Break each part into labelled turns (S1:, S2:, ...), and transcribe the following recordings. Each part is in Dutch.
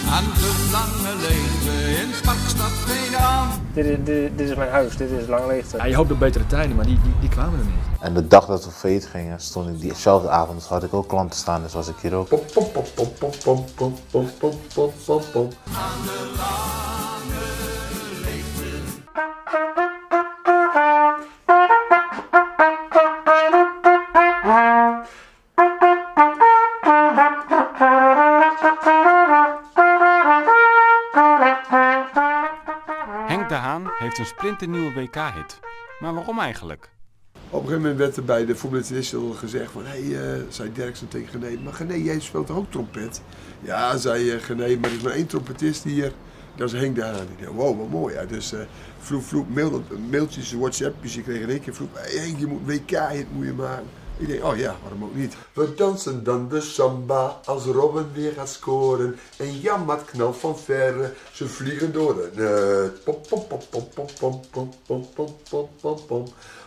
S1: En het lange leven in Parkstad Veendam.
S2: Dit is mijn huis, dit is lang leegte.
S3: Ja, je hoopt op betere tijden, maar die kwamen er niet.
S4: En de dag dat we failliet gingen, stond ik diezelfde avond, had ik ook klanten staan, dus was ik hier ook.
S1: Aan de lange leegte.
S5: Henk de Haan heeft een splinternieuwe WK-hit. Maar waarom eigenlijk?
S6: Op een gegeven moment werd er bij de Voetbal International gezegd van, zei Derksen tegen Gené, maar Gené, jij speelt toch ook trompet? Ja, zei Gené, maar er is maar één trompetist hier, dat is Henk de Haan. Ik dacht, wow, wat mooi. Ja. Dus vloep, mailtjes, WhatsAppjes, je kreeg in één keer vloep, hey, je moet WK-hit moet je maken. Ik denk, oh ja, waarom ook niet? We dansen dan de samba als Robben weer gaat scoren. En Janmaat knalt van verre, ze vliegen door de net. Pom, pom, pom, pom, pom, pom, pom, pom, pom, pom, pom, pom.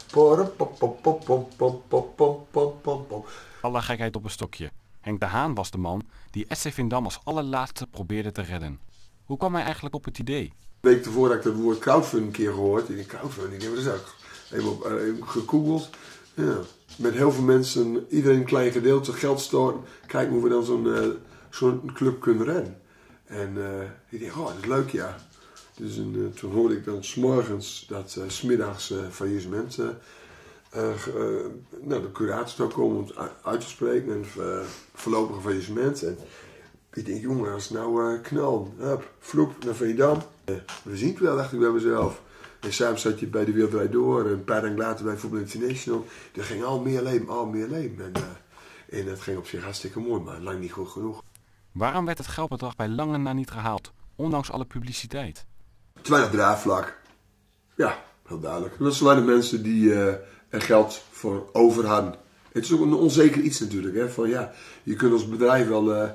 S5: Alle gekheid op een stokje. Henk de Haan was de man die SC Veendam als allerlaatste probeerde te redden. Hoe kwam hij eigenlijk op het idee?
S6: Een week tevoren had ik het woord crowdfunding een keer gehoord. Ik denk, crowdfunding, dat is ook even gegoogeld. Ja, met heel veel mensen, iedereen een klein gedeelte geld storten. Kijken hoe we dan zo'n club kunnen redden. En ik dacht, oh, dat is leuk, ja. Dus toen hoorde ik dan 's morgens dat 's middags faillissement. De curator zou komen om het uit te spreken. En voorlopige faillissement. En ik denk, jongen, als het nou knal, vloep naar Veendam. We zien het wel, dacht ik bij mezelf. En samen zat je bij de Wereld Draait Door. En een paar dagen later bij Voetbal International. Er ging al meer leven. En dat ging op zich hartstikke mooi, maar lang niet goed genoeg.
S5: Waarom werd het geldbedrag bij lange na niet gehaald, ondanks alle publiciteit?
S6: Te weinig draagvlak. Ja, heel duidelijk. Dat zijn de mensen die er geld voor over hadden. Het is ook een onzeker iets natuurlijk. Hè? Van, ja, je kunt als bedrijf wel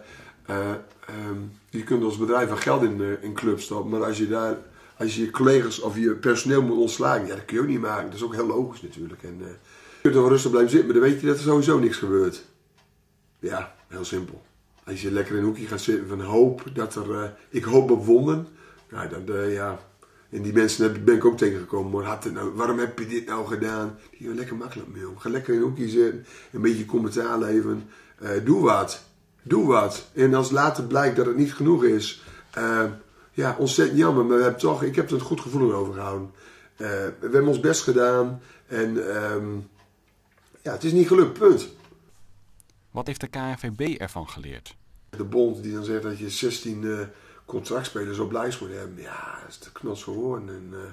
S6: geld in clubs stoppen. Maar als je collega's of je personeel moet ontslagen, ja, dat kun je ook niet maken. Dat is ook heel logisch natuurlijk. En je kunt er wel rustig blijven zitten, maar dan weet je dat er sowieso niks gebeurt. Ja, heel simpel. Als je lekker in een hoekje gaat zitten van hoop dat ik hoop op wonden. Nou, en die mensen ben ik ook tegengekomen. Maar waarom heb je dit nou gedaan? Die gaan lekker makkelijk mee om. Ga lekker in een hoekje zitten, een beetje commentaar leveren. Doe wat. En als later blijkt dat het niet genoeg is, ontzettend jammer. Maar ik heb er een goed gevoel over gehouden. We hebben ons best gedaan. En het is niet gelukt, punt.
S5: Wat heeft de KNVB ervan geleerd?
S6: De bond die dan zegt dat je 16 contractspelers op lijst moet hebben. Ja, dat is te knots geworden.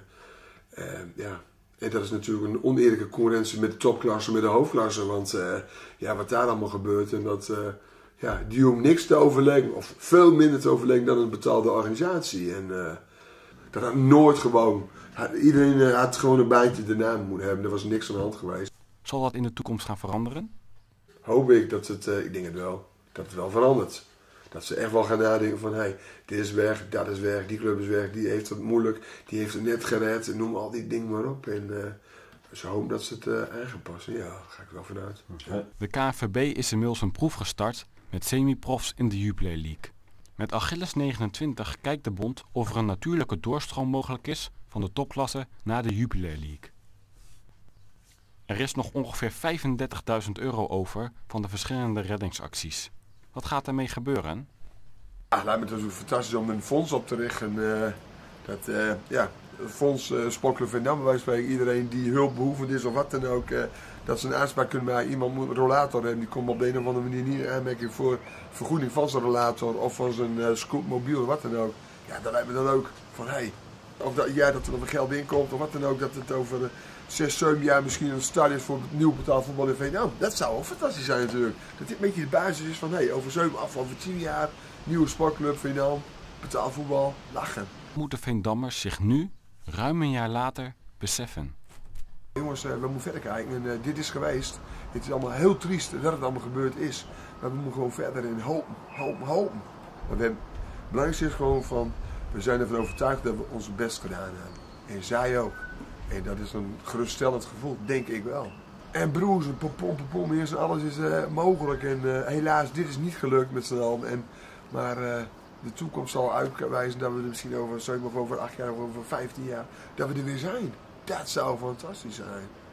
S6: En dat is natuurlijk een oneerlijke concurrentie met de topklasse, met de hoofdklasse. Want wat daar allemaal gebeurt. En dat die om niks te overleggen, of veel minder te overleggen dan een betaalde organisatie. En dat had nooit gewoon. Iedereen had gewoon een baantje de naam moeten hebben. Er was niks aan de hand geweest.
S5: Zal dat in de toekomst gaan veranderen?
S6: Hoop ik dat ik denk het wel, dat het wel verandert. Dat ze echt wel gaan nadenken van, dit is weg, dat is weg, die club is weg, die heeft het moeilijk, die heeft het net gered, en noem al die dingen maar op. En ze hopen dat ze het aanpassen. Ja, daar ga ik wel vanuit. Ja.
S5: De KNVB is inmiddels een proef gestart met semi-profs in de Jupiler League. Met Achilles 29 kijkt de bond of er een natuurlijke doorstroom mogelijk is van de topklasse naar de Jupiler League. Er is nog ongeveer €35.000 over van de verschillende reddingsacties. Wat gaat ermee gebeuren?
S6: Lijkt me natuurlijk fantastisch om een fonds op te richten. Het fonds Sportclub Veendam, bij wijze van spreken, iedereen die hulpbehoevend is of wat dan ook, dat ze een aanspraak kunnen maken. Iemand moet een rollator hebben, die komt op de een of andere manier niet aanmerking voor vergoeding van zijn rollator of van zijn scootmobiel of wat dan ook. Ja, dat lijkt me dan ook van of dat er nog geld in komt of wat dan ook, dat het over 6, 7 jaar misschien een start is voor het nieuw betaalvoetbal in Veendam. Dat zou ook fantastisch zijn natuurlijk. Dat dit een beetje de basis is van over 10 jaar, nieuwe sportclub Veendam, betaalvoetbal, lachen.
S5: Moeten Veendammers zich nu, ruim een jaar later, beseffen?
S6: Jongens, we moeten verder kijken. En dit is geweest. Het is allemaal heel triest dat het allemaal gebeurd is. Maar we moeten gewoon verder en hopen. Maar het belangrijkste is gewoon van, we zijn ervan overtuigd dat we ons best gedaan hebben. En zij ook. En dat is een geruststellend gevoel, denk ik wel. En broers, pom, alles is mogelijk. En helaas, dit is niet gelukt met z'n allen. Maar de toekomst zal uitwijzen dat we er misschien over 7 of over 8 jaar of over 15 jaar, dat we er weer zijn. Dat zou fantastisch zijn.